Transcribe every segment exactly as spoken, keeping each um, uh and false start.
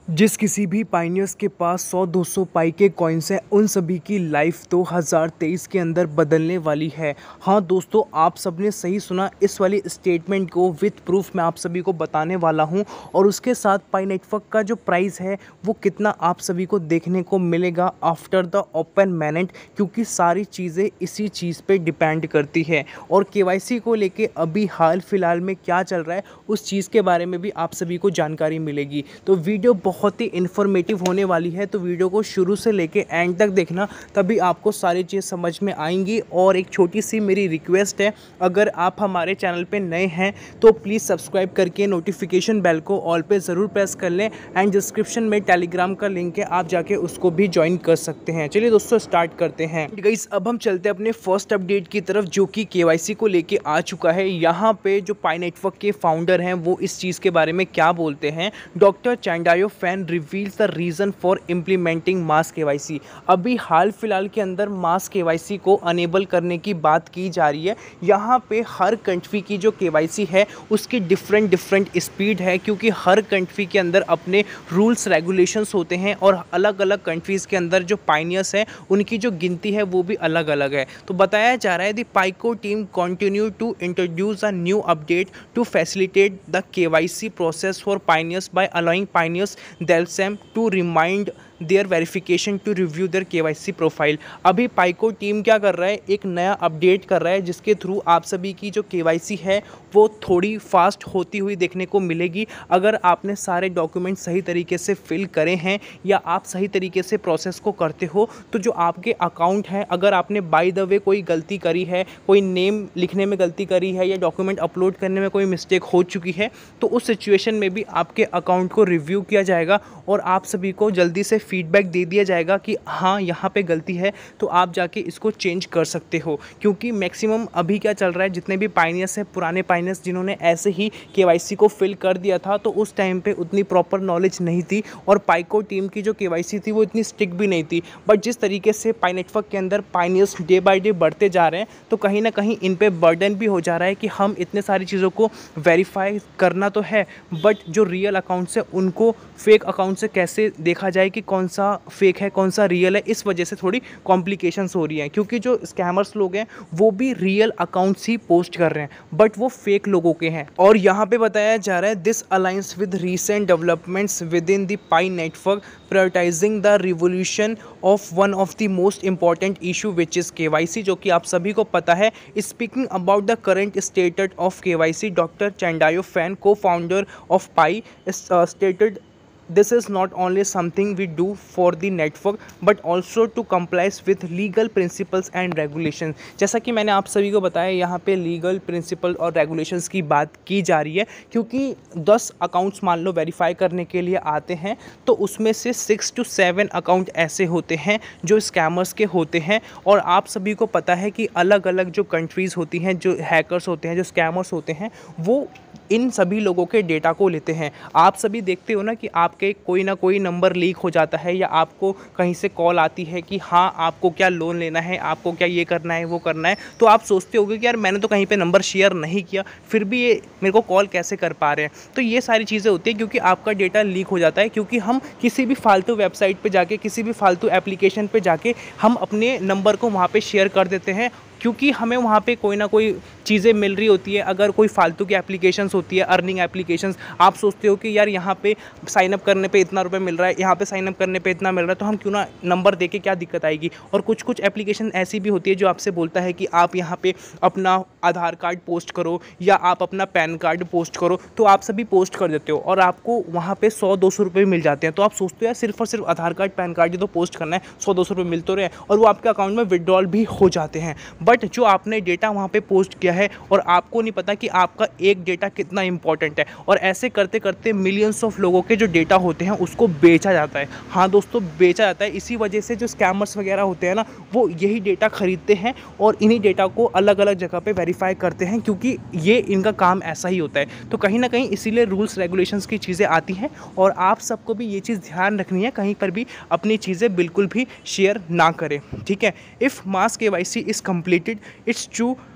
जिस किसी भी पाइनियर्स के पास सौ दो सौ पाई के कॉइन्स हैं उन सभी की लाइफ दो हज़ार तेईस के अंदर बदलने वाली है। हाँ दोस्तों, आप सबने सही सुना। इस वाली स्टेटमेंट को विथ प्रूफ मैं आप सभी को बताने वाला हूँ और उसके साथ पाई नेटवर्क का जो प्राइस है वो कितना आप सभी को देखने को मिलेगा आफ्टर द ओपन मैनेट, क्योंकि सारी चीज़ें इसी चीज़ पे डिपेंड करती है। और केवाईसी को लेके अभी हाल फिलहाल में क्या चल रहा है उस चीज़ के बारे में भी आप सभी को जानकारी मिलेगी। तो वीडियो बहुत ही इन्फॉर्मेटिव होने वाली है, तो वीडियो को शुरू से लेके एंड तक देखना, तभी आपको सारी चीज़ समझ में आएंगी। और एक छोटी सी मेरी रिक्वेस्ट है, अगर आप हमारे चैनल पे नए हैं तो प्लीज़ सब्सक्राइब करके नोटिफिकेशन बेल को ऑल पे ज़रूर प्रेस कर लें। एंड डिस्क्रिप्शन में टेलीग्राम का लिंक है, आप जाके उसको भी ज्वाइन कर सकते हैं। चलिए दोस्तों स्टार्ट करते हैं। गाइस अब हम चलते हैं अपने फर्स्ट अपडेट की तरफ, जो कि केवाईसी को लेके आ चुका है। यहाँ पे जो पाई नेटवर्क के फाउंडर हैं वो इस चीज़ के बारे में क्या बोलते हैं। Doctor Chengdiao Fan reveals the reason for implementing mass KYC. अभी हाल फिलहाल के अंदर मास केवाईसी को अनेबल करने की बात की जा रही है। यहाँ पे हर कंट्री की जो केवाईसी है उसकी डिफरेंट डिफरेंट स्पीड है, क्योंकि हर कंट्री के अंदर अपने रूल्स रेगुलेशंस होते हैं और अलग अलग कंट्रीज़ के अंदर जो पाइनियर्स हैं उनकी जो गिनती है वो भी अलग अलग है। तो बताया जा रहा है the Pi core team continue to introduce a new update to facilitate the KYC process for pioneers by allowing pioneers themselves to remind their verification to review their KYC profile. अभी पाइको टीम क्या कर रहा है, एक नया update कर रहा है जिसके थ्रू आप सभी की जो केवाईसी है वो थोड़ी फास्ट होती हुई देखने को मिलेगी। अगर आपने सारे डॉक्यूमेंट सही तरीके से फिल करे हैं या आप सही तरीके से प्रोसेस को करते हो, तो जो आपके अकाउंट हैं, अगर आपने बाय द वे कोई गलती करी है, कोई नेम लिखने में गलती करी है या डॉक्यूमेंट अपलोड करने में कोई मिस्टेक हो चुकी है, तो उस सिचुएशन में भी आपके अकाउंट को रिव्यू किया जाएगा और आप सभी को जल्दी से फीडबैक दे दिया जाएगा कि हाँ यहाँ पे गलती है, तो आप जाके इसको चेंज कर सकते हो। क्योंकि मैक्सिमम अभी क्या चल रहा है, जितने भी पाइनियर्स हैं, पुराने पाइनियर्स जिन्होंने ऐसे ही केवाईसी को फिल कर दिया था, तो उस टाइम पे उतनी प्रॉपर नॉलेज नहीं थी और पाइको टीम की जो केवाईसी थी वो इतनी स्ट्रिक्ट भी नहीं थी। बट जिस तरीके से पाई नेटवर्क के अंदर पाइनियर्स डे बाय डे बढ़ते जा रहे हैं, तो कहीं ना कहीं इन पे बर्डन भी हो जा रहा है कि हम इतने सारी चीज़ों को वेरीफाई करना तो है, बट जो रियल अकाउंट्स है उनको फेक अकाउंट से कैसे देखा जाए कि कौन सा फेक है कौन सा रियल है। इस वजह से थोड़ी कॉम्प्लिकेशंस हो रही हैं, क्योंकि जो स्कैमर्स लोग हैं वो भी रियल अकाउंट्स ही पोस्ट कर रहे हैं बट वो फेक लोगों के हैं। और यहाँ पे बताया जा रहा है this alliance with recent developments within the Pi network prioritizing the revolution of one of the most important issue which is KYC, जो कि आप सभी को पता है। Speaking about the current status of KYC, doctor Chengdiao Fan cofounder of Pi stated this is not only something we do for the network but also to complies with legal principles and regulations। जैसा कि मैंने आप सभी को बताया, यहाँ पे legal principal और रेगुलेशंस की बात की जा रही है, क्योंकि दस अकाउंट्स मान लो वेरीफाई करने के लिए आते हैं, तो उसमें से सिक्स टू सेवन अकाउंट ऐसे होते हैं जो स्कैमर्स के होते हैं। और आप सभी को पता है कि अलग अलग जो कंट्रीज़ होती हैं, जो हैकर्स होते हैं, जो स्कैमर्स होते हैं, वो इन सभी लोगों के डेटा को लेते हैं। आप सभी देखते हो ना कि आपके कोई ना कोई नंबर लीक हो जाता है या आपको कहीं से कॉल आती है कि हाँ आपको क्या लोन लेना है, आपको क्या ये करना है वो करना है, तो आप सोचते होगे कि यार मैंने तो कहीं पे नंबर शेयर नहीं किया, फिर भी ये मेरे को कॉल कैसे कर पा रहे हैं। तो ये सारी चीज़ें होती हैं क्योंकि आपका डेटा लीक हो जाता है, क्योंकि हम किसी भी फालतू वेबसाइट पर जाके, किसी भी फालतू एप्लीकेशन पर जाके हम अपने नंबर को वहाँ पर शेयर कर देते हैं, क्योंकि हमें वहाँ पे कोई ना कोई चीज़ें मिल रही होती है। अगर कोई फालतू की एप्लीकेशंस होती है, अर्निंग एप्लीकेशंस, आप सोचते हो कि यार यहाँ पे साइनअप करने पे इतना रुपए मिल रहा है, यहाँ पे साइनअप करने पे इतना मिल रहा है, तो हम क्यों ना नंबर देके, क्या दिक्कत आएगी। और कुछ कुछ एप्लीकेशन ऐसी भी होती है जो आपसे बोलता है कि आप यहाँ पे अपना आधार कार्ड पोस्ट करो या आप अपना पैन कार्ड पोस्ट करो, तो आप सभी पोस्ट कर देते हो और आपको वहाँ पर सौ दो सौ रुपये मिल जाते हैं। तो आप सोचते हो यार सिर्फ और सिर्फ आधार कार्ड पैन कार्ड ही तो पोस्ट करना है, सौ दो सौ रुपये मिल तो रहे हैं, और वो आपके अकाउंट में विड्रॉल भी हो जाते हैं। बट जो आपने डेटा वहाँ पे पोस्ट किया है और आपको नहीं पता कि आपका एक डेटा कितना इंपॉर्टेंट है, और ऐसे करते करते मिलियंस ऑफ लोगों के जो डेटा होते हैं उसको बेचा जाता है। हाँ दोस्तों, बेचा जाता है। इसी वजह से जो स्कैमर्स वगैरह होते हैं ना, वो यही डेटा खरीदते हैं और इन्हीं डेटा को अलग अलग जगह पे वेरीफाई करते हैं, क्योंकि ये इनका काम ऐसा ही होता है। तो कहीं ना कहीं इसीलिए रूल्स रेगुलेशंस की चीज़ें आती हैं और आप सबको भी ये चीज़ ध्यान रखनी है, कहीं पर भी अपनी चीज़ें बिल्कुल भी शेयर ना करें, ठीक है। If mass KYC is completed, it's true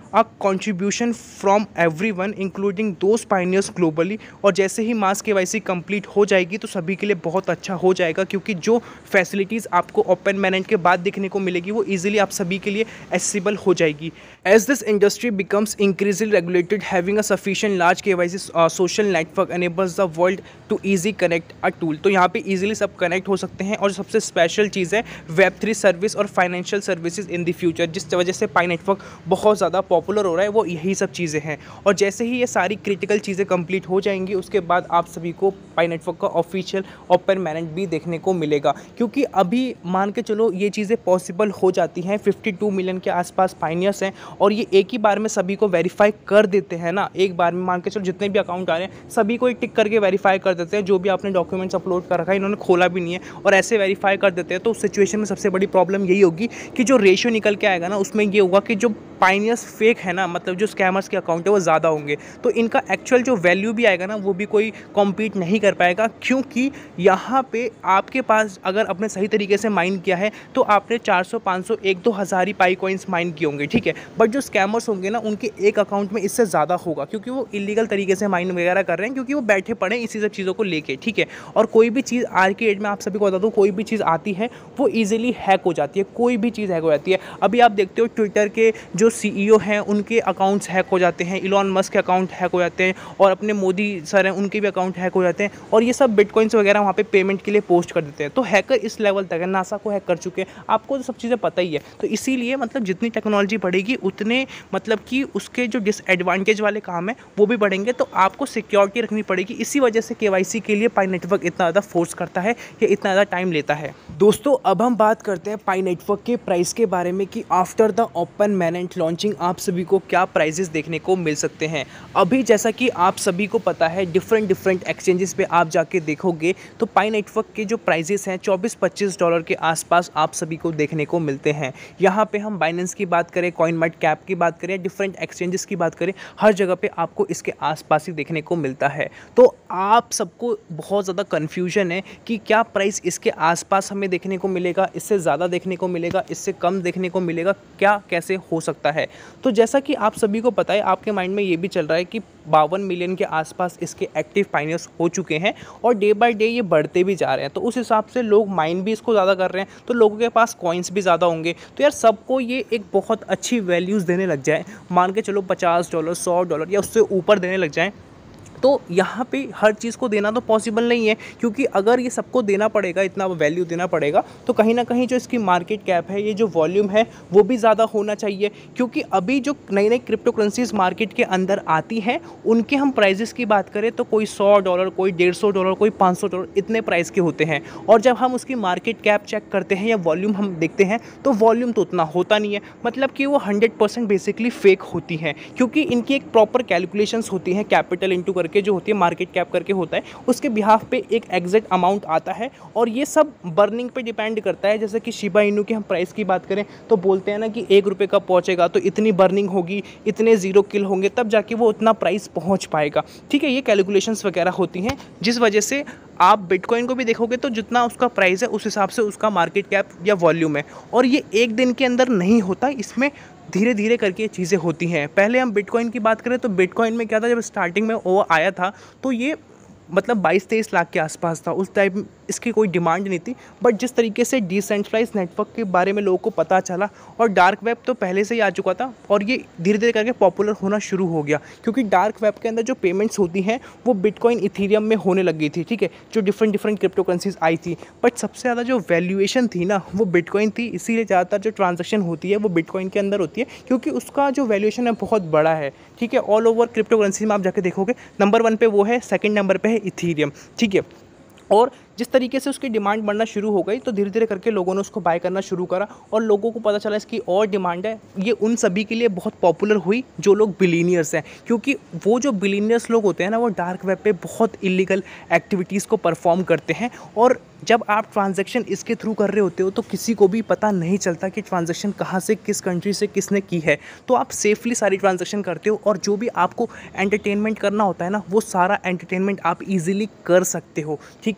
a contribution from everyone including those pioneers globally. और जैसे ही मास केवाईसी कंप्लीट हो जाएगी तो सभी के लिए बहुत अच्छा हो जाएगा, क्योंकि जो फैसिलिटीज़ आपको ओपन मैनेंट के बाद देखने को मिलेगी वो ईजिली आप सभी के लिए एक्सेसिबल हो जाएगी। As this industry becomes increasingly regulated, having a sufficient large KYC social network enables the world to easy connect a tool. तो यहाँ पे ईजिली सब कनेक्ट हो सकते हैं। और सबसे स्पेशल चीज़ है वेब थ्री सर्विस और financial services in the future, जिस वजह से पाई नेटवर्क बहुत ज़्यादा पॉपुलर हो रहा है, वो यही सब चीज़ें हैं। और जैसे ही ये सारी क्रिटिकल चीज़ें कंप्लीट हो जाएंगी उसके बाद आप सभी को पाई नेटवर्क का ऑफिशियल ओपन मैनेंट भी देखने को मिलेगा। क्योंकि अभी मान के चलो ये चीज़ें पॉसिबल हो जाती हैं, बावन मिलियन के आसपास पायनियर्स हैं और ये एक ही बार में सभी को वेरीफाई कर देते हैं ना। एक बार में मान के चलो जितने भी अकाउंट आ रहे हैं सभी को एक टिक करके वेरीफाई कर देते हैं, जो भी आपने डॉक्यूमेंट्स अपलोड कर रखा है इन्होंने खोला भी नहीं है और ऐसे वेरीफाई कर देते हैं। तो उस सिचुएशन में सबसे बड़ी प्रॉब्लम यही होगी कि जो रेशियो निकल के आएगा ना उसमें ये होगा कि जो पायनियर्स फेक है ना, मतलब जो स्कैमर्स के अकाउंट है वो ज़्यादा होंगे, तो इनका एक्चुअल जो वैल्यू भी आएगा ना वो भी कोई कॉम्पीट नहीं कर पाएगा। क्योंकि यहाँ पे आपके पास अगर आपने सही तरीके से माइन किया है तो आपने चार सौ पाँच सौ एक दो हज़ार ही पाई कॉइन्स माइन किए होंगे, ठीक है। बट जो स्कैमर्स होंगे ना उनके एक अकाउंट में इससे ज़्यादा होगा, क्योंकि वो इलीगल तरीके से माइन वगैरह कर रहे हैं, क्योंकि वो बैठे पड़े इसी सब चीज़ों को लेके, ठीक है। और कोई भी चीज़ आज की एज में आप सभी को बता दूँ, कोई भी चीज़ आती है वो ईजिली हैक हो जाती है, कोई भी चीज़ हैक हो जाती है। अभी आप देखते हो ट्विटर के जो सी ई ओ हैं उनके अकाउंट्स हैक हो जाते हैं, इलॉन मस्क के अकाउंट हैक हो जाते हैं और अपने मोदी सर हैं उनके भी अकाउंट हैक हो जाते हैं, और ये सब बिटकॉइंस वगैरह वहाँ पे पेमेंट के लिए पोस्ट कर देते हैं। तो हैकर इस लेवल तक है, नासा को हैक कर चुके हैं, आपको तो सब चीज़ें पता ही है। तो इसीलिए मतलब जितनी टेक्नोलॉजी बढ़ेगी उतने मतलब कि उसके जो डिसएडवांटेज वाले काम है वो भी बढ़ेंगे, तो आपको सिक्योरिटी रखनी पड़ेगी। इसी वजह से केवाईसी के लिए पाई नेटवर्क इतना ज़्यादा फोर्स करता है या इतना ज़्यादा टाइम लेता है। दोस्तों अब हम बात करते हैं पाई नेटवर्क के प्राइस के बारे में कि after the open mainnet launching आप सभी को क्या प्राइजेस देखने को मिल सकते हैं। अभी जैसा कि आप सभी को पता है डिफरेंट डिफरेंट एक्सचेंजेस पे आप जाके देखोगे तो पाई नेटवर्क के जो प्राइजेस हैं चौबीस पच्चीस डॉलर के आसपास आप सभी को देखने को मिलते हैं। यहाँ पे हम बाइनेंस की बात करें, कॉइनमार्केटकैप की बात करें, डिफरेंट एक्सचेंजेस की बात करें, हर जगह पे आपको इसके आसपास ही देखने को मिलता है। तो आप सबको बहुत ज़्यादा कन्फ्यूजन है कि क्या प्राइस इसके आसपास हमें देखने को मिलेगा, इससे ज़्यादा देखने को मिलेगा, इससे कम देखने को मिलेगा, क्या कैसे हो सकता है। तो जैसा कि आप सभी को पता है, आपके माइंड में ये भी चल रहा है कि बावन मिलियन के आसपास इसके एक्टिव पायनियर्स हो चुके हैं और डे बाय डे ये बढ़ते भी जा रहे हैं। तो उस हिसाब से लोग माइन भी इसको ज़्यादा कर रहे हैं, तो लोगों के पास कॉइन्स भी ज़्यादा होंगे। तो यार सबको ये एक बहुत अच्छी वैल्यूज़ देने लग जाए, मान के चलो पचास डॉलर सौ डॉलर या उससे ऊपर देने लग जाएँ, तो यहाँ पे हर चीज़ को देना तो पॉसिबल नहीं है। क्योंकि अगर ये सबको देना पड़ेगा, इतना वैल्यू देना पड़ेगा, तो कहीं ना कहीं जो इसकी मार्केट कैप है, ये जो वॉल्यूम है वो भी ज़्यादा होना चाहिए। क्योंकि अभी जो नई नई क्रिप्टो करेंसीज मार्केट के अंदर आती हैं उनके हम प्राइजेस की बात करें तो कोई सौ डॉलर, कोई डेढ़ सौ डॉलर, कोई पाँच सौ डॉलर, इतने प्राइस के होते हैं। और जब हम उसकी मार्केट कैप चेक करते हैं या वॉल्यूम हम देखते हैं तो वॉल्यूम तो उतना होता नहीं है, मतलब कि वो हंड्रेड परसेंट बेसिकली फेक होती हैं। क्योंकि इनकी एक प्रॉपर कैलकुलेशंस होती हैं, कैपिटल इंटू करके जो होती है, मार्केट कैप करके होता है, उसके बिहाफ पे एक एग्जैक्ट अमाउंट आता है और ये सब बर्निंग पे डिपेंड करता है। जैसे कि शिबा इनू की हम प्राइस की बात करें तो बोलते हैं ना कि एक रुपये का पहुंचेगा तो इतनी बर्निंग होगी, इतने जीरो किल होंगे, तब जाके वो उतना प्राइस पहुंच पाएगा, ठीक है। ये कैलकुलेशंस वगैरह होती हैं, जिस वजह से आप बिटकॉइन को भी देखोगे तो जितना उसका प्राइस है उस हिसाब से उसका मार्केट कैप या वॉल्यूम है। और ये एक दिन के अंदर नहीं होता, इसमें धीरे धीरे करके चीज़ें होती हैं। पहले हम बिटकॉइन की बात करें तो बिटकॉइन में क्या था, जब स्टार्टिंग में वो आया था तो ये मतलब बाईस तेईस लाख के आसपास था, उस टाइम इसकी कोई डिमांड नहीं थी। बट जिस तरीके से डिसेंट्रलाइज नेटवर्क के बारे में लोगों को पता चला, और डार्क वेब तो पहले से ही आ चुका था और ये धीरे धीरे करके पॉपुलर होना शुरू हो गया, क्योंकि डार्क वेब के अंदर जो पेमेंट्स होती हैं वो बिटकॉइन इथीरियम में होने लग गई थी, ठीक है, जो डिफरेंट डिफरेंट क्रिप्टो करेंसीज आई थी। बट सबसे ज़्यादा जो वैल्यूएशन थी ना वो बिटकॉइन थी, इसीलिए ज़्यादातर जो ट्रांजेक्शन होती है वो बिटकॉइन के अंदर होती है, क्योंकि उसका जो वैल्यूएशन है बहुत बड़ा है, ठीक है। ऑल ओवर क्रिप्टो करेंसी में आप जाके देखोगे नंबर वन पे वो है, सेकंड नंबर पे है इथीरियम, ठीक है। और जिस तरीके से उसकी डिमांड बढ़ना शुरू हो गई तो धीरे धीरे करके लोगों ने उसको बाय करना शुरू करा और लोगों को पता चला इसकी और डिमांड है। ये उन सभी के लिए बहुत पॉपुलर हुई जो लोग बिलीनियर्स हैं, क्योंकि वो जो बिलीनियर्स लोग होते हैं ना वो डार्क वेब पे बहुत इलीगल एक्टिविटीज़ को परफॉर्म करते हैं। और जब आप ट्रांजैक्शन इसके थ्रू कर रहे होते हो तो किसी को भी पता नहीं चलता कि ट्रांजैक्शन कहाँ से, किस कंट्री से किसने की है। तो आप सेफली सारी ट्रांजैक्शन करते हो और जो भी आपको एंटरटेनमेंट करना होता है ना वो सारा एंटरटेनमेंट आप इजीली कर सकते हो, ठीक है। तो ये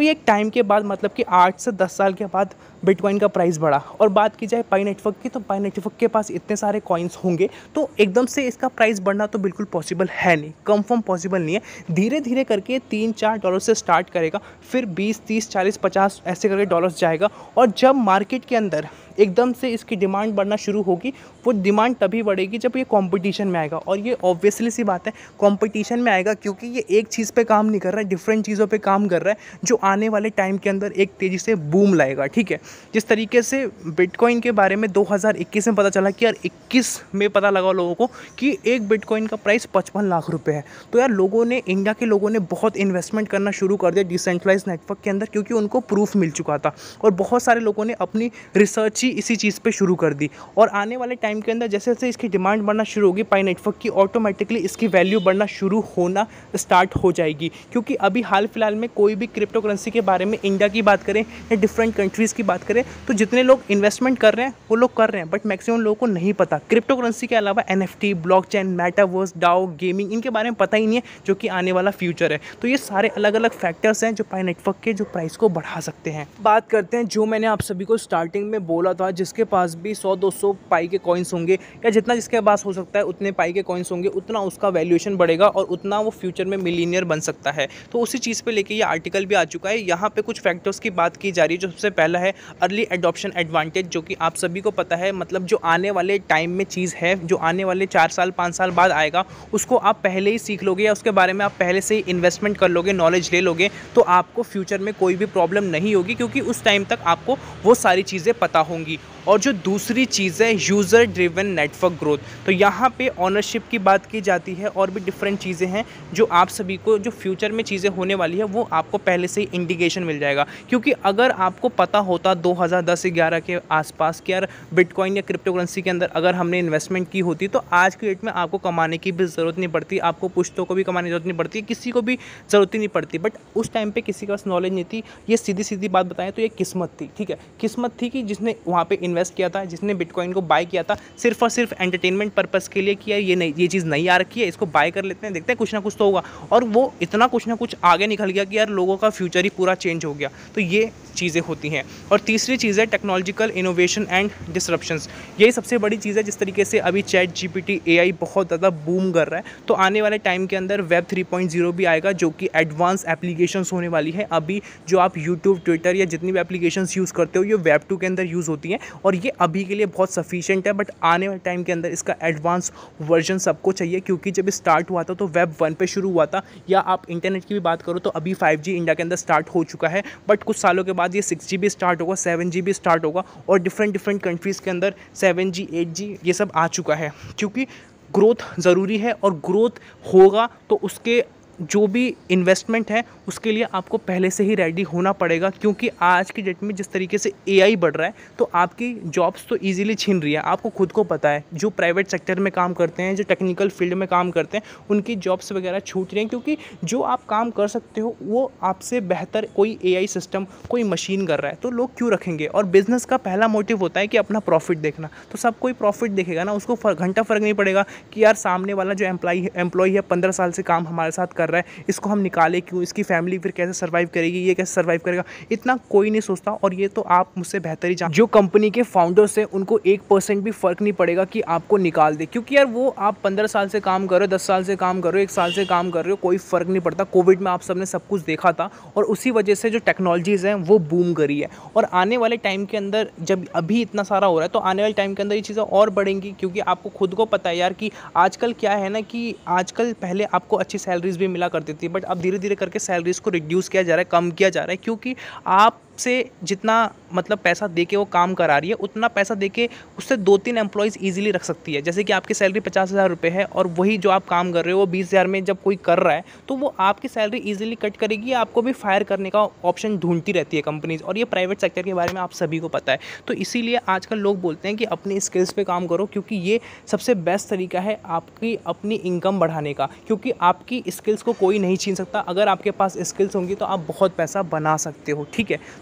फिर एक टाइम के बाद मतलब कि आठ से दस साल के बाद बिटकॉइन का प्राइस बढ़ा। और बात की जाए पाई नेटवर्क की, तो पाई नेटवर्क के पास इतने सारे कॉइन्स होंगे तो एकदम से इसका प्राइस बढ़ना तो बिल्कुल पॉसिबल है नहीं, कंफर्म पॉसिबल नहीं है। धीरे धीरे करके तीन चार डॉलर से स्टार्ट करेगा, फिर बीस तीस चालीस पचास ऐसे करके डॉलर्स जाएगा। और जब मार्केट के अंदर एकदम से इसकी डिमांड बढ़ना शुरू होगी, वो डिमांड तभी बढ़ेगी जब ये कंपटीशन में आएगा। और ये ऑब्वियसली सी बात है, कंपटीशन में आएगा क्योंकि ये एक चीज़ पे काम नहीं कर रहा है, डिफरेंट चीज़ों पे काम कर रहा है जो आने वाले टाइम के अंदर एक तेज़ी से बूम लाएगा। ठीक है, जिस तरीके से बिटकॉइन के बारे में दो हज़ार इक्कीस में पता चला कि यार इक्कीस में पता लगा लोगों को कि एक बिटकॉइन का प्राइस पचपन लाख रुपये है, तो यार लोगों ने, इंडिया के लोगों ने बहुत इन्वेस्टमेंट करना शुरू कर दिया डिसेंट्रलाइज नेटवर्क के अंदर, क्योंकि उनको प्रूफ मिल चुका था। और बहुत सारे लोगों ने अपनी रिसर्च इसी चीज़ पे शुरू कर दी। और आने वाले टाइम के अंदर जैसे जैसे इसकी डिमांड बढ़ना शुरू होगी पाई नेटवर्क की, ऑटोमेटिकली इसकी वैल्यू बढ़ना शुरू होना स्टार्ट हो जाएगी। क्योंकि अभी हाल फिलहाल में कोई भी क्रिप्टो करेंसी के बारे में, इंडिया की बात करें या डिफरेंट कंट्रीज़ की बात करें, तो जितने लोग इन्वेस्टमेंट कर रहे हैं वो लोग कर रहे हैं, बट मैक्सिमम लोगों को नहीं पता। क्रिप्टो करेंसी के अलावा N F T, blockchain, metaverse, DAO, gaming, इनके बारे में पता ही नहीं है, जो कि आने वाला फ्यूचर है। तो ये सारे अलग अलग फैक्टर्स हैं जो पाई नेटवर्क के जो प्राइस को बढ़ा सकते हैं। बात करते हैं जो मैंने आप सभी को स्टार्टिंग में बोला था, जिसके पास भी सौ दो सौ पाई के कॉइन्स होंगे या जितना जिसके पास हो सकता है उतने पाई के कॉइन्स होंगे, उतना उसका वैल्यूएशन बढ़ेगा और उतना वो फ्यूचर में मिलीनियर बन सकता है। तो उसी चीज़ पे लेके ये आर्टिकल भी आ चुका है। यहाँ पे कुछ फैक्टर्स की बात की जा रही है। जो सबसे पहला है अर्ली एडॉप्शन एडवांटेज, जो कि आप सभी को पता है, मतलब जो आने वाले टाइम में चीज़ है, जो आने वाले चार साल पाँच साल बाद आएगा, उसको आप पहले ही सीख लोगे या उसके बारे में आप पहले से ही इन्वेस्टमेंट कर लोगे, नॉलेज ले लोगे, तो आपको फ्यूचर में कोई भी प्रॉब्लम नहीं होगी, क्योंकि उस टाइम तक आपको वो सारी चीज़ें पता होंगी। और जो दूसरी चीज़ है यूज़र ड्रिवन नेटवर्क ग्रोथ, तो यहाँ पे ऑनरशिप की बात की जाती है और भी डिफरेंट चीज़ें हैं जो आप सभी को, जो फ्यूचर में चीज़ें होने वाली है, वो आपको पहले से ही इंडिकेशन मिल जाएगा। क्योंकि अगर आपको पता होता दो हज़ार दस ग्यारह के आसपास कि यार बिटकॉइन या क्रिप्टो करेंसी के अंदर अगर हमने इन्वेस्टमेंट की होती, तो आज के डेट में आपको कमाने की भी ज़रूरत नहीं पड़ती, आपको पुश्तों को भी कमाने की ज़रूरत नहीं पड़ती, किसी को भी ज़रूरत ही नहीं पड़ती। बट उस टाइम पर किसी के पास नॉलेज नहीं थी। ये सीधी सीधी बात बताएं तो ये किस्मत थी। ठीक है, किस्मत थी कि जिसने वहाँ पर इन्वेस्ट किया था, जिसने बिटकॉइन को बाय किया था सिर्फ और सिर्फ एंटरटेनमेंट पर्पस के लिए, किया ये नहीं, ये चीज़ नहीं आ रखी है, इसको बाय कर लेते हैं, देखते हैं कुछ ना कुछ तो होगा। और वो इतना कुछ ना कुछ आगे निकल गया कि यार लोगों का फ्यूचर ही पूरा चेंज हो गया। तो ये चीज़ें होती हैं। और तीसरी चीज़ है टेक्नोलॉजिकल इनोवेशन एंड डिसरप्शंस। यही सबसे बड़ी चीज़ है। जिस तरीके से अभी चैट जीपीटी, एआई बहुत ज़्यादा बूम कर रहा है, तो आने वाले टाइम के अंदर वेब थ्री पॉइंट ज़ीरो भी आएगा, जो कि एडवांस एप्लीकेशंस होने वाली है। अभी जो आप यूट्यूब, ट्विटर या जितनी भी एप्लीकेशंस यूज़ करते हो, ये वेब टू के अंदर यूज़ होती हैं और ये अभी के लिए बहुत सफिशिएंट है। बट आने वाले टाइम के अंदर इसका एडवांस वर्जन सबको चाहिए, क्योंकि जब स्टार्ट हुआ था तो वेब वन पे शुरू हुआ था। या आप इंटरनेट की भी बात करो तो अभी फाइव जी इंडिया के अंदर स्टार्ट हो चुका है, बट कुछ सालों के बाद ये सिक्स जी भी स्टार्ट होगा, सेवन जी भी स्टार्ट होगा और डिफरेंट डिफरेंट कंट्रीज़ के अंदर सेवन जी, एट जी ये सब आ चुका है। क्योंकि ग्रोथ ज़रूरी है और ग्रोथ होगा तो उसके जो भी इन्वेस्टमेंट है उसके लिए आपको पहले से ही रेडी होना पड़ेगा। क्योंकि आज की डेट में जिस तरीके से एआई बढ़ रहा है, तो आपकी जॉब्स तो इजीली छीन रही है। आपको खुद को पता है, जो प्राइवेट सेक्टर में काम करते हैं, जो टेक्निकल फील्ड में काम करते हैं, उनकी जॉब्स वगैरह छूट रही हैं, क्योंकि जो आप काम कर सकते हो वो आपसे बेहतर कोई एआई सिस्टम, कोई मशीन कर रहा है, तो लोग क्यों रखेंगे। और बिज़नेस का पहला मोटिव होता है कि अपना प्रॉफिट देखना, तो सब कोई प्रॉफिट देखेगा ना, उसको घंटा फ़र्क नहीं पड़ेगा कि यार सामने वाला जो एम्प्लॉय एम्प्लॉय है पंद्रह साल से काम हमारे साथ कर रहा है, इसको हम निकाले क्यों, इसकी फैमिली फिर कैसे सर्वाइव करेगी, ये कैसे सर्वाइव करेगा, इतना कोई नहीं सोचता। और ये तो आप मुझसे बेहतर ही जान, जो कंपनी के फाउंडर्स हैं उनको एक परसेंट भी फर्क नहीं पड़ेगा कि आपको निकाल दे, क्योंकि यार वो आप पंद्रह साल से काम कर रहे हो, दस साल से काम कर रहे हो, एक साल से काम कर रहे हो, कोई फ़र्क नहीं पड़ता। कोविड में आप सबने सब कुछ देखा था और उसी वजह से जो टेक्नोलॉजीज़ हैं वो बूम करी है। और आने वाले टाइम के अंदर जब अभी इतना सारा हो रहा है, तो आने वाले टाइम के अंदर ये चीज़ें और बढ़ेंगी, क्योंकि आपको खुद को पता है यार कि आजकल क्या है ना, कि आजकल पहले आपको अच्छी सैलरीज भी मिला करती थी, बट अब धीरे धीरे करके सैलरीज को रिड्यूस किया जा रहा है, कम किया जा रहा है। क्योंकि आप से जितना मतलब पैसा देके वो काम करा रही है, उतना पैसा देके उससे दो तीन एम्प्लॉयज़ इजीली रख सकती है। जैसे कि आपकी सैलरी पचास हज़ार रुपये है और वही जो आप काम कर रहे हो वो बीस हज़ार में जब कोई कर रहा है, तो वो आपकी सैलरी इजीली कट करेगी, आपको भी फायर करने का ऑप्शन ढूंढती रहती है कंपनीज। और ये प्राइवेट सेक्टर के बारे में आप सभी को पता है। तो इसीलिए आजकल लोग बोलते हैं कि अपनी स्किल्स पे काम करो, क्योंकि ये सबसे बेस्ट तरीका है आपकी अपनी इनकम बढ़ाने का। क्योंकि आपकी स्किल्स को कोई नहीं छीन सकता। अगर आपके पास स्किल्स होंगी तो आप बहुत पैसा बना सकते हो। ठीक है,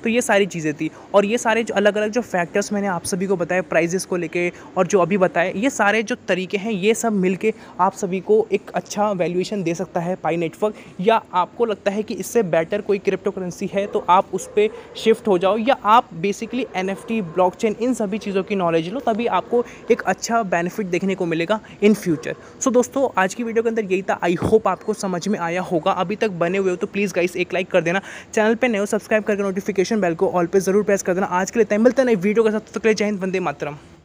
तो ये सारी चीज़ें थी। और ये सारे जो अलग अलग जो फैक्टर्स मैंने आप सभी को बताए प्राइजेस को लेके और जो अभी बताए, ये सारे जो तरीके हैं ये सब मिलके आप सभी को एक अच्छा वैल्यूएशन दे सकता है पाई नेटवर्क। या आपको लगता है कि इससे बेटर कोई क्रिप्टो करेंसी है तो आप उस पर शिफ्ट हो जाओ, या आप बेसिकली एनएफटी, ब्लॉकचेन, इन सभी चीज़ों की नॉलेज लो, तभी आपको एक अच्छा बेनिफिट देखने को मिलेगा इन फ्यूचर। सो दोस्तों आज की वीडियो के अंदर यही था। आई होप आपको समझ में आया होगा। अभी तक बने हुए हो तो प्लीज़ गाइस एक लाइक कर देना, चैनल पे नए हो सब्सक्राइब करके नोटिफिकेशन बेल को ऑल पे जरूर प्रेस कर देना। आज के लिए टाइम मिलता है नई वीडियो के साथ, तो जय हिंद, वंदे मातरम।